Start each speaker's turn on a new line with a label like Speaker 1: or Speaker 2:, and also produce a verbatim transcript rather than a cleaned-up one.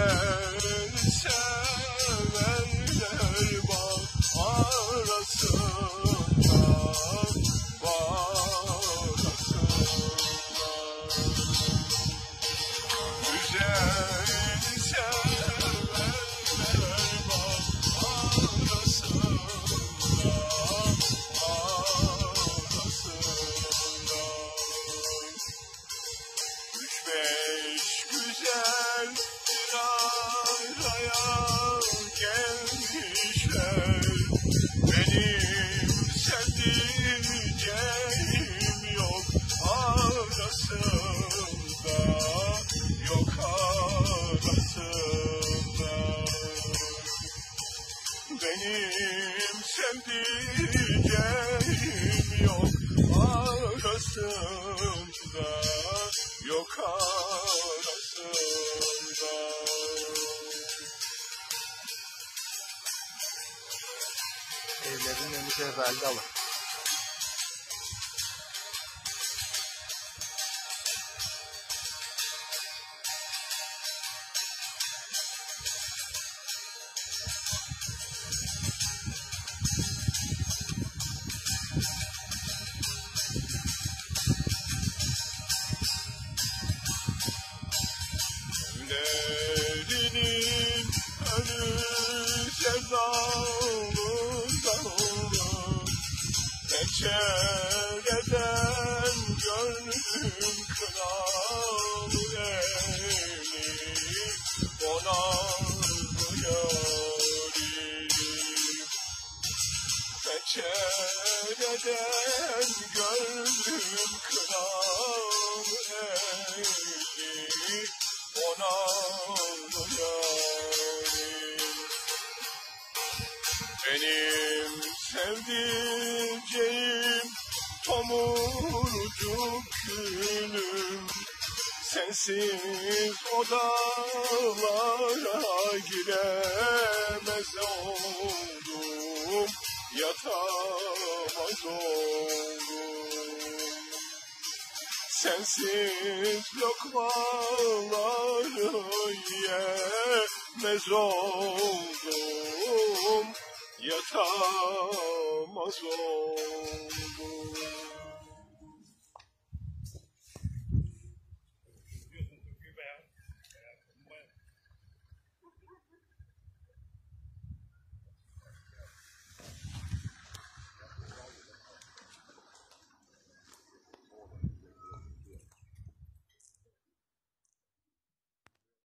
Speaker 1: beni sevenler bağ arasında, bağ arasında. Güzel sevenler bağ arasında, bağ arasında. Üç beş güzel bir araya gelmişler. Benim sevdiceğim yok arasında, yok arasında. Benim sevdiceğim yok arasında, yok arasında.
Speaker 2: Evlerin önü cevvalli alın.
Speaker 1: Derinin önü sevdalından olur. Pencereden gönlüm kınalı eli, ona yarim. Pencereden gönlüm kınalı eli, ona yarim. Benim sevdiceğim tomurcuk gülüm, sensiz odalara giremez oldum, yatamaz oldum. Sensiz lokmaları yemez oldum, yatamaz oldum.